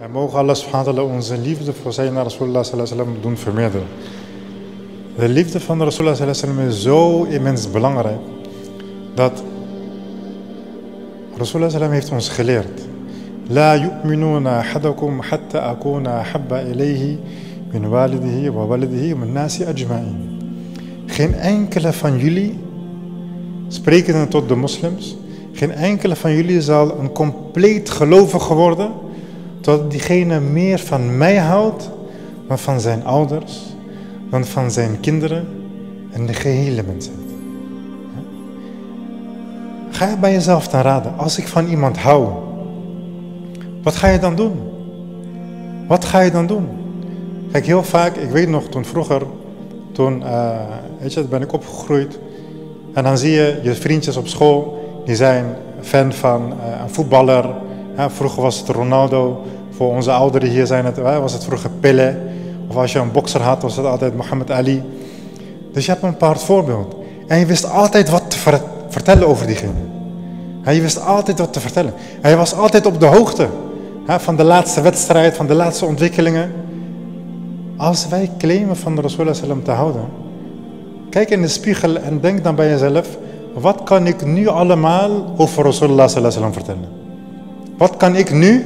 En mogen Allah subhanahu wa ta'ala onze liefde voor Sayyidina Rasulullah sallallahu alaihi wasallam doen vermeerderen. De liefde van Rasulullah sallallahu alaihi wasallam is zo immens belangrijk dat Rasulullah sallallahu alaihi wasallam heeft ons geleerd. La yu'minuna ahadakum hatta akuna habba ilayhi min walidihi wa walidihi min nasi ajma'in. Geen enkele van jullie, sprekende tot de moslims, geen enkele van jullie zal een compleet gelovige worden tot diegene meer van mij houdt dan van zijn ouders, dan van zijn kinderen en de gehele mensheid. Ga je bij jezelf dan raden, als ik van iemand hou, wat ga je dan doen? Wat ga je dan doen? Kijk, heel vaak, ik weet nog toen vroeger, ben ik opgegroeid en dan zie je je vriendjes op school, die zijn fan van een voetballer. Vroeger was het Ronaldo, voor onze ouderen hier was het vroeger Pelé. Of als je een bokser had, was het altijd Muhammad Ali. Dus je hebt een bepaald voorbeeld. En je wist altijd wat te vertellen over diegene. Je wist altijd wat te vertellen. En je was altijd op de hoogte van de laatste wedstrijd, van de laatste ontwikkelingen. Als wij claimen van de Rasulullah sallam te houden, kijk in de spiegel en denk dan bij jezelf, wat kan ik nu allemaal over Rasulullah sallam vertellen? Wat kan ik nu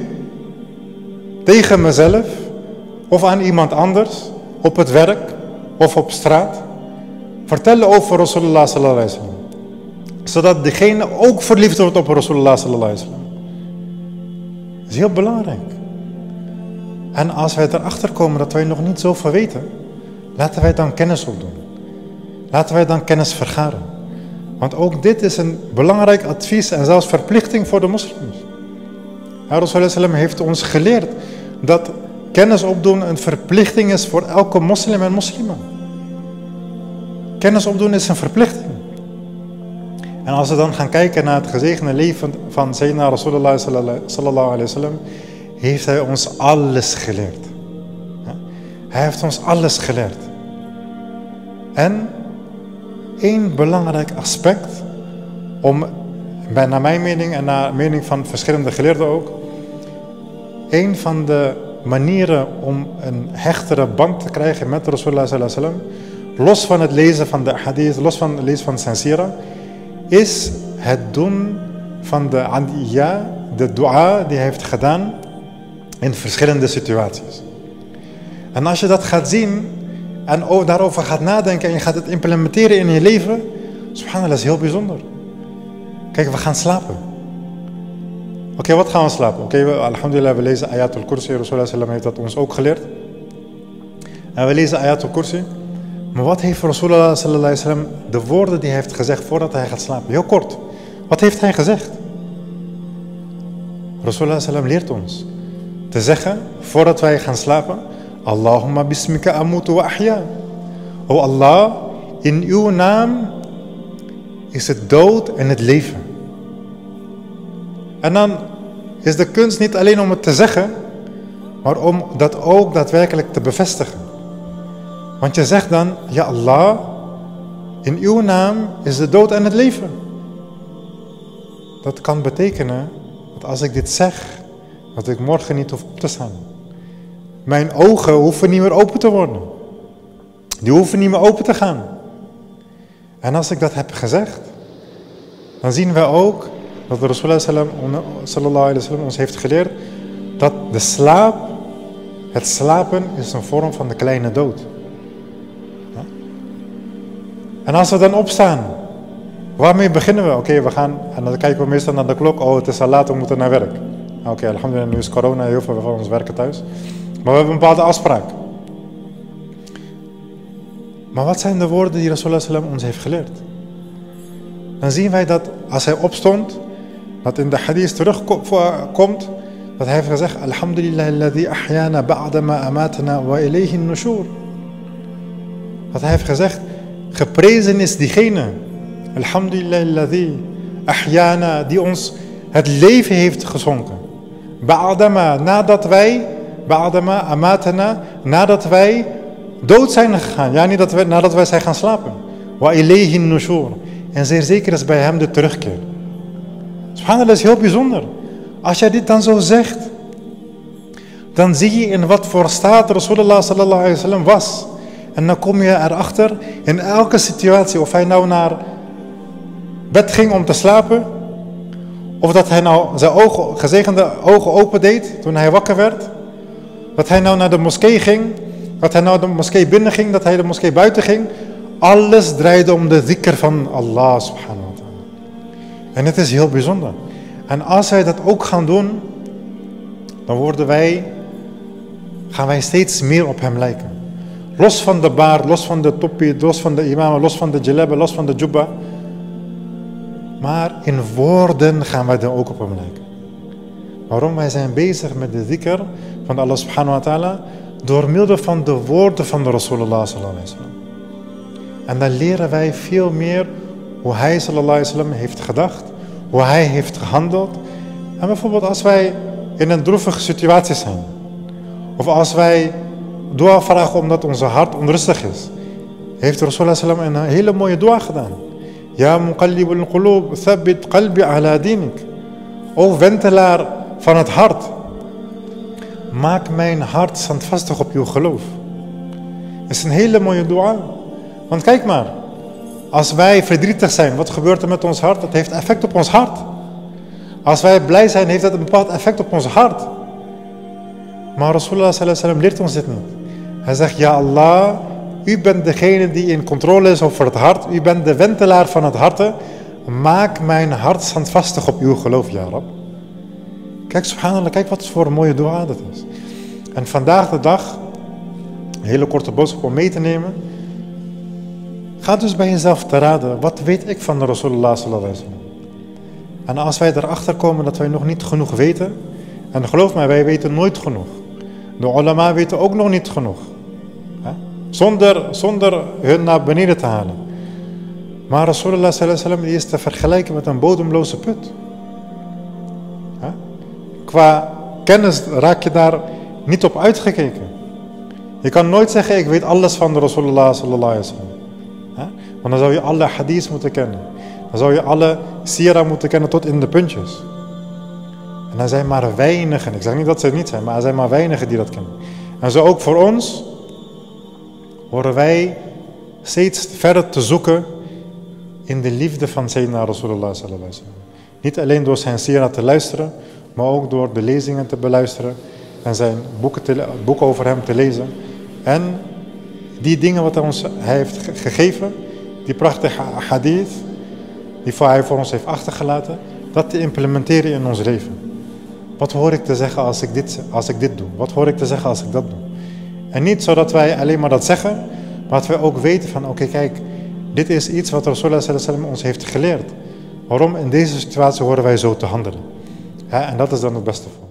tegen mezelf of aan iemand anders, op het werk of op straat, vertellen over Rasulullah sallallahu alaihi wasallam? Zodat degene ook verliefd wordt op Rasulullah sallallahu alaihi wasallam. Dat is heel belangrijk. En als wij erachter komen dat wij nog niet zoveel weten, laten wij dan kennis opdoen. Laten wij dan kennis vergaren. Want ook dit is een belangrijk advies en zelfs verplichting voor de moslims. Rasulullah sallam heeft ons geleerd dat kennis opdoen een verplichting is voor elke moslim en moslima. Kennis opdoen is een verplichting. En als we dan gaan kijken naar het gezegende leven van Sayyidina Rasulullah sallallahu alaihi wasallam, heeft hij ons alles geleerd. Hij heeft ons alles geleerd. En één belangrijk aspect, naar mijn mening en naar de mening van verschillende geleerden ook, één van de manieren om een hechtere band te krijgen met Rasulullah sallallahu alaihi wasallam, los van het lezen van de hadith, los van het lezen van zijn sira, is het doen van de adiyya, de dua die hij heeft gedaan in verschillende situaties. En als je dat gaat zien en daarover gaat nadenken en je gaat het implementeren in je leven, subhanallah, is heel bijzonder. Kijk, we gaan slapen. Oké, wat gaan we slapen? Alhamdulillah, we lezen Ayatul Kursi. Rasulullah sallam heeft dat ons ook geleerd. En we lezen Ayatul Kursi. Maar wat heeft Rasulullah sallallahu alaihi wasallam, de woorden die hij heeft gezegd voordat hij gaat slapen? Heel kort. Wat heeft hij gezegd? Rasulullah sallam leert ons te zeggen, voordat wij gaan slapen, Allahumma bismika amutu wa ahya. O Allah, in uw naam is het dood en het leven. En dan is de kunst niet alleen om het te zeggen, maar om dat ook daadwerkelijk te bevestigen. Want je zegt dan, ja Allah, in uw naam is de dood en het leven. Dat kan betekenen dat als ik dit zeg, dat ik morgen niet hoef op te staan. Mijn ogen hoeven niet meer open te worden. Die hoeven niet meer open te gaan. En als ik dat heb gezegd, dan zien we ook dat de Rasulullah sallallahu alaihi wasallam ons heeft geleerd dat het slapen is een vorm van de kleine dood. Ja? En als we dan opstaan, waarmee beginnen we? Oké, we gaan, en dan kijken we meestal naar de klok, het is al laat, we moeten naar werk. Oké, alhamdulillah, nu is corona, heel veel van ons werken thuis. Maar we hebben een bepaalde afspraak. Maar wat zijn de woorden die Rasulullah sallam ons heeft geleerd? Dan zien wij dat als hij opstond, dat in de hadith terugkomt, dat hij heeft gezegd, Alhamdulillah alladhi ahyana ba'dama amatana wa ilayhi nushur. Dat hij heeft gezegd, geprezen is diegene, Alhamdulillah alladhi ahyana, die ons het leven heeft geschonken. Ba'dama, nadat wij dood zijn gegaan. Ja, niet nadat wij zijn gaan slapen. Wa ilayhi nushur. En zeer zeker is bij hem de terugkeer. Subhanallah, is heel bijzonder. Als jij dit dan zo zegt, dan zie je in wat voor staat Rasulullah sallallahu alaihi wasallam was. En dan kom je erachter, in elke situatie, of hij nou naar bed ging om te slapen, of dat hij nou zijn gezegende ogen open deed toen hij wakker werd, dat hij nou naar de moskee ging, dat hij nou de moskee binnen ging, dat hij de moskee buiten ging. Alles draaide om de dhikr van Allah subhanahu wa ta'ala. En het is heel bijzonder. En als wij dat ook gaan doen, dan gaan wij steeds meer op hem lijken. Los van de baard, los van de toppie, los van de imam, los van de jalaba, los van de jubba. Maar in woorden gaan wij dan ook op hem lijken. Waarom? Wij zijn bezig met de dhikr van Allah subhanahu wa ta'ala door middel van de woorden van de Rasulullah sallallahu alaihi wasallam. En dan leren wij veel meer hoe hij sallallahu alaihi wasallam heeft gedacht, hoe hij heeft gehandeld. En bijvoorbeeld als wij in een droevige situatie zijn, of als wij dua vragen omdat onze hart onrustig is, heeft Rasulullah sallallahu alaihi wasallam een hele mooie dua gedaan. Ja muqallibul qulub, thabbit qalbi ala dinik. O wentelaar van het hart, maak mijn hart standvastig op uw geloof. Het is een hele mooie dua. Want kijk maar, als wij verdrietig zijn, wat gebeurt er met ons hart? Dat heeft effect op ons hart. Als wij blij zijn, heeft dat een bepaald effect op ons hart. Maar Rasulullah sallallahu alaihi wasallam leert ons dit niet. Hij zegt, ja Allah, u bent degene die in controle is over het hart. U bent de wentelaar van het hart. Maak mijn hart standvastig op uw geloof, ja Rab. Kijk, subhanallah, kijk wat voor een mooie dua dat is. En vandaag de dag, een hele korte boodschap om mee te nemen. Ga dus bij jezelf te raden, wat weet ik van de Rasulullah sallallahu alaihi wasallam? En als wij erachter komen dat wij nog niet genoeg weten, en geloof mij, wij weten nooit genoeg. De ulama weten ook nog niet genoeg. Zonder hun naar beneden te halen. Maar Rasulullah sallallahu alaihi wasallam is te vergelijken met een bodemloze put. Qua kennis raak je daar niet op uitgekeken. Je kan nooit zeggen, ik weet alles van de Rasulullah sallallahu alaihi wasallam. Want dan zou je alle hadiths moeten kennen. Dan zou je alle sira moeten kennen tot in de puntjes. En er zijn maar weinigen, ik zeg niet dat ze het niet zijn, maar er zijn maar weinigen die dat kennen. En zo ook voor ons horen wij steeds verder te zoeken in de liefde van Sayyidina Rasulullah sallallahu alaihi wasallam. Niet alleen door zijn sira te luisteren, maar ook door de lezingen te beluisteren en zijn boeken over hem te lezen. En die dingen wat hij heeft gegeven, die prachtige hadith, die hij voor ons heeft achtergelaten, dat te implementeren in ons leven. Wat hoor ik te zeggen als ik dit doe? Wat hoor ik te zeggen als ik dat doe? En niet zodat wij alleen maar dat zeggen, maar dat wij ook weten van, oké, kijk, dit is iets wat Rasulullah sallallahu alaihi wasallam ons heeft geleerd. Waarom in deze situatie horen wij zo te handelen? En dat is dan het beste voor.